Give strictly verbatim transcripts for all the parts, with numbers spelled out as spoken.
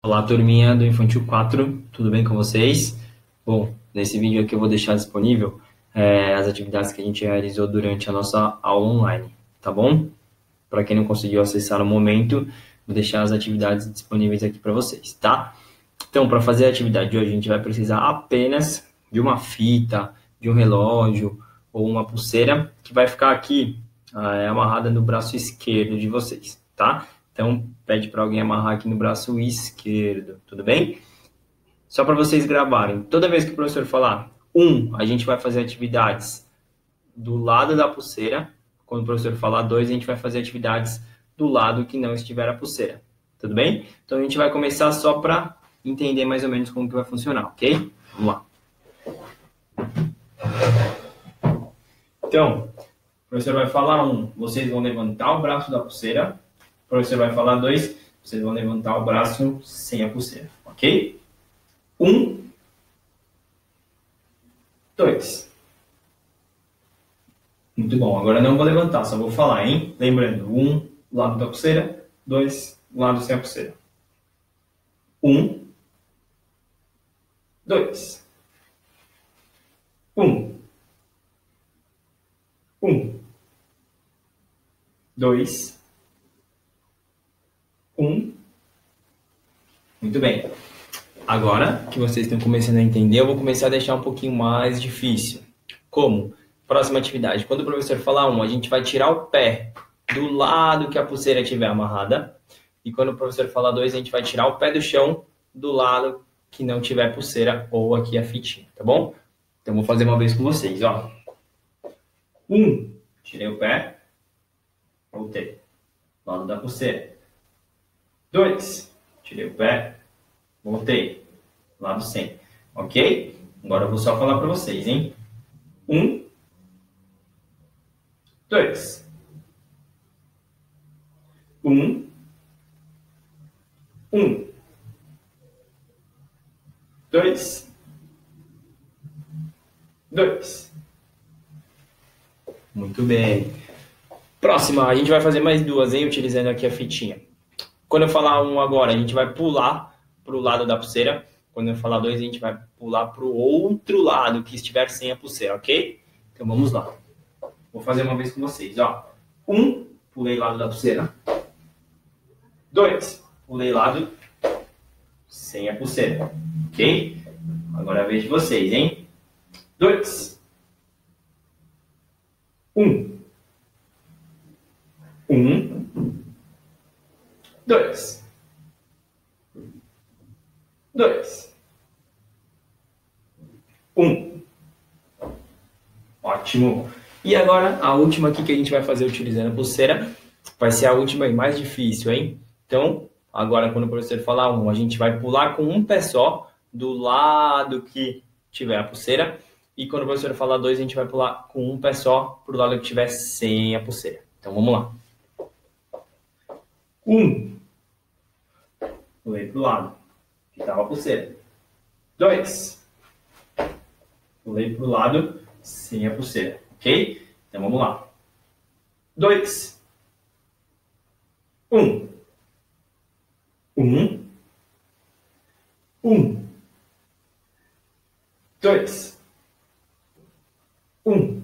Olá, turminha do Infantil quatro, tudo bem com vocês? Bom, nesse vídeo aqui eu vou deixar disponível é, as atividades que a gente realizou durante a nossa aula online, tá bom? Para quem não conseguiu acessar no momento, vou deixar as atividades disponíveis aqui para vocês, tá? Então, para fazer a atividade de hoje, a gente vai precisar apenas de uma fita, de um relógio ou uma pulseira que vai ficar aqui é, amarrada no braço esquerdo de vocês, tá? Então, pede para alguém amarrar aqui no braço esquerdo, tudo bem? Só para vocês gravarem. Toda vez que o professor falar um, a gente vai fazer atividades do lado da pulseira. Quando o professor falar dois, a gente vai fazer atividades do lado que não estiver a pulseira. Tudo bem? Então, a gente vai começar só para entender mais ou menos como que vai funcionar, ok? Vamos lá. Então, o professor vai falar um, vocês vão levantar o braço da pulseira. O professor vai falar dois, vocês vão levantar o braço sem a pulseira, ok? Um, dois. Muito bom, agora não vou levantar, só vou falar, hein? Lembrando, um, lado da pulseira, dois, lado sem a pulseira. Um, dois. Um, um, dois, um. Muito bem. Agora que vocês estão começando a entender, eu vou começar a deixar um pouquinho mais difícil. Como? Próxima atividade. Quando o professor falar um, a gente vai tirar o pé do lado que a pulseira estiver amarrada. E quando o professor falar dois, a gente vai tirar o pé do chão do lado que não tiver pulseira ou aqui a fitinha, tá bom? Então, vou fazer uma vez com vocês, ó. Um, tirei o pé, voltei, lado da pulseira. Dois, tirei o pé, voltei, lado sem, ok? Agora eu vou só falar para vocês, hein? Um, dois. Um, um. Dois, dois. Muito bem. Próxima, a gente vai fazer mais duas, hein? Utilizando aqui a fitinha. Quando eu falar um agora, a gente vai pular para o lado da pulseira. Quando eu falar dois, a gente vai pular para o outro lado que estiver sem a pulseira, ok? Então vamos lá. Vou fazer uma vez com vocês, ó. Um, pulei lado da pulseira. Dois, pulei lado sem a pulseira, ok? Agora é a vez de vocês, hein? Dois. Um. Um. Dois. Dois. Um. Ótimo. E agora, a última aqui que a gente vai fazer utilizando a pulseira vai ser a última e mais difícil, hein? Então, agora quando o professor falar um, a gente vai pular com um pé só do lado que tiver a pulseira. E quando o professor falar dois, a gente vai pular com um pé só pro lado que tiver sem a pulseira. Então, vamos lá. Um. Pulei pro lado que estava a pulseira. Dois. Pulei pro lado sem a pulseira, ok? Então, vamos lá. Dois. Um. Um. Um. Dois. Um.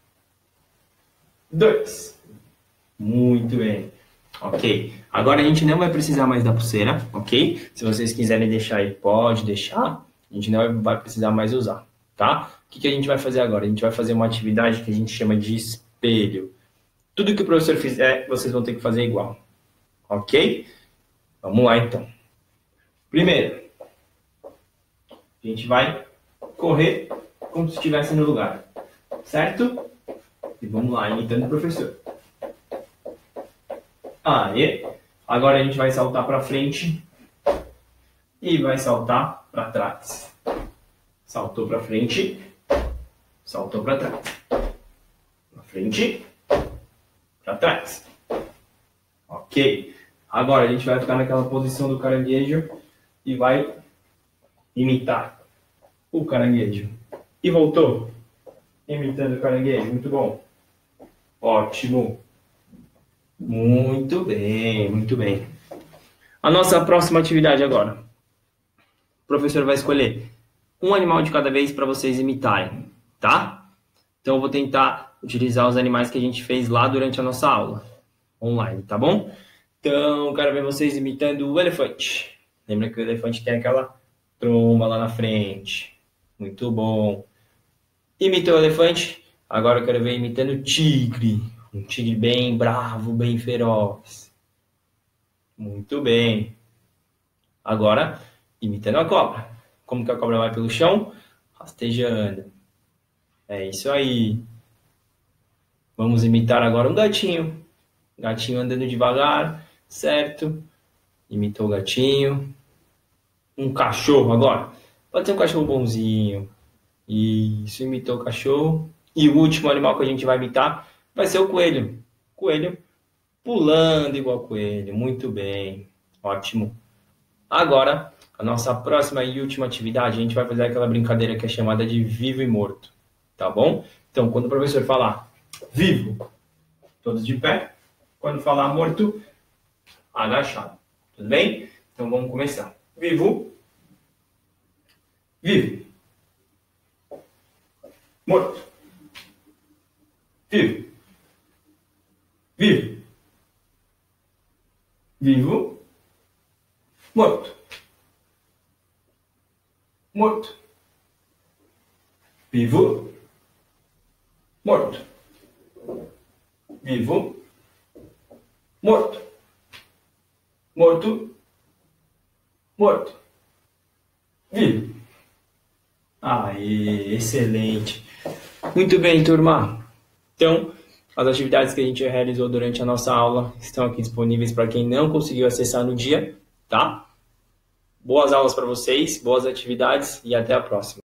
Dois. Muito bem. Ok. Agora a gente não vai precisar mais da pulseira, ok? Se vocês quiserem deixar aí, pode deixar. A gente não vai precisar mais usar, tá? O que, que a gente vai fazer agora? A gente vai fazer uma atividade que a gente chama de espelho. Tudo que o professor fizer, vocês vão ter que fazer igual, ok? Vamos lá, então. Primeiro, a gente vai correr como se estivesse no lugar, certo? E vamos lá, imitando o professor. Aê! Agora a gente vai saltar para frente e vai saltar para trás. Saltou para frente, saltou para trás. Para frente, para trás. Ok. Agora a gente vai ficar naquela posição do caranguejo e vai imitar o caranguejo. E voltou, imitando o caranguejo. Muito bom. Ótimo. Muito bem, muito bem. A nossa próxima atividade agora. O professor vai escolher um animal de cada vez para vocês imitarem, tá? Então eu vou tentar utilizar os animais que a gente fez lá durante a nossa aula online, tá bom? Então, quero ver vocês imitando o elefante. Lembra que o elefante tem aquela tromba lá na frente. Muito bom. Imitou o elefante? Agora eu quero ver imitando o tigre. Um tigre bem bravo, bem feroz. Muito bem. Agora, imitando a cobra. Como que a cobra vai pelo chão? Rastejando. É isso aí. Vamos imitar agora um gatinho. Gatinho andando devagar, certo? Imitou o gatinho. Um cachorro agora. Pode ser um cachorro bonzinho. Isso, imitou o cachorro. E o último animal que a gente vai imitar vai ser o coelho. Coelho pulando igual coelho. Muito bem. Ótimo. Agora, a nossa próxima e última atividade, a gente vai fazer aquela brincadeira que é chamada de vivo e morto. Tá bom? Então, quando o professor falar vivo, todos de pé. Quando falar morto, agachado. Tudo bem? Então, vamos começar. Vivo. Vivo. Morto. Vivo. Vivo. Vivo. Morto. Morto. Vivo. Morto. Vivo. Morto. Morto. Morto. Vivo. Aê, excelente. Muito bem, turma. Então, as atividades que a gente realizou durante a nossa aula estão aqui disponíveis para quem não conseguiu acessar no dia, tá? Boas aulas para vocês, boas atividades e até a próxima.